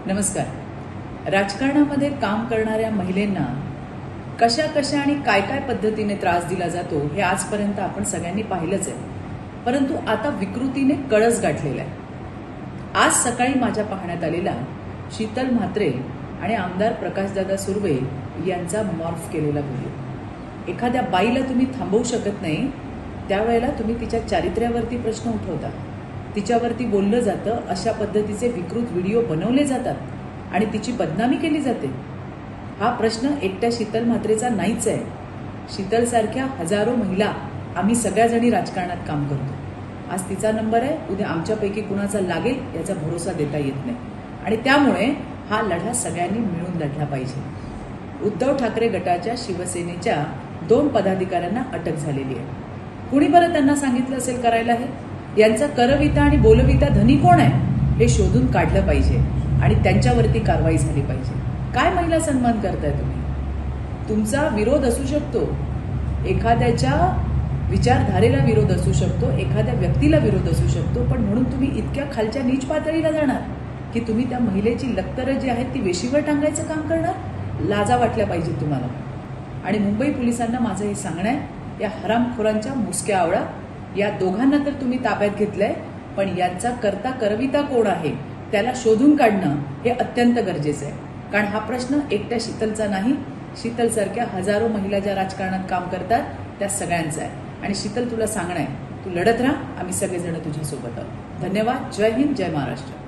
नमस्कार। राजकारणामध्ये काम करणाऱ्या महिलांना कशा कशा आणि काय काय पद्धतीने त्रास दिला जातो हे आजपर्यंत आपण सगळ्यांनी पाहिलंच आहे, परंतु आता विकृतीने कळस गाठलेला आहे। आज सकाळी माझ्या पाहण्यात आलेला शीतल म्हात्रे आणि आमदार प्रकाशदादा सुर्वे यांचा मॉर्फ केलेला व्हिडिओ। एखाद्या बाईला तुम्ही थांबवू शकत नाही, त्यावेळेला तुम्ही तिच्या चारित्र्यावरती प्रश्न उठवता, तिच्यावरती बोललं जातं, अशा पद्धतीचे विकृत व्हिडिओ बनवले जातात आणि तिची बदनामी केली जाते। हा प्रश्न एकट्या शीतल म्हात्रेचा नाहीच आहे। शीतलसारख्या हजारो महिला आम्ही सगळ्याजणी राजकारणात काम करतो। आज तिचा नंबर आहे, उद्या आमच्यापैकी कुणाचा लागेल याचा भरोसा देता येत नाही आणि त्यामुळे हा लढा सगळ्यांनी मिळून लढला पाहिजे। उद्धव ठाकरे गटाच्या शिवसेनेच्या 2 पदाधिकाऱ्यांना अटक झालेली आहे। कुणी बरं त्यांना सांगितलं असेल करायला हे? यांचा करविता आणि बोलविता धनी कोण आहे हे शोधून काढलं पाहिजे आणि त्यांच्यावरती कारवाई झाली पाहिजे। काय महिला सन्मान करताय तुम्ही? तुमचा विरोध असू शकतो, एखाद्याच्या विचारधारेला विरोध असू शकतो, एखाद्या व्यक्तीला विरोध असू शकतो, पण म्हणून तुम्ही इतक्या खालच्या नीच पातळीला जाणार की तुम्ही त्या महिलेची लक्तरं जी आहेत ती वेशीवर टांगायचं काम करणार? लाजा वाटल्या पाहिजे तुम्हाला। आणि मुंबई पोलिसांना माझं हे सांगणं आहे, या हरामखोरांच्या मुसक्या आवळा या दोघांना तर तुम्ही ताब्यात घेतलंय, पण यांचा करता करविता कोण आहे त्याला शोधून काढणं हे अत्यंत गरजेचं आहे। कारण हा प्रश्न एकट्या शीतलचा नाही, शीतलसारख्या हजारो महिला ज्या राजकारणात काम करतात त्या सगळ्यांचा आहे। आणि शीतल, तुला सांगणं आहे, तू लढत राहा, आम्ही सगळेजण तुझ्यासोबत आहोत। धन्यवाद। जय हिंद, जय महाराष्ट्र।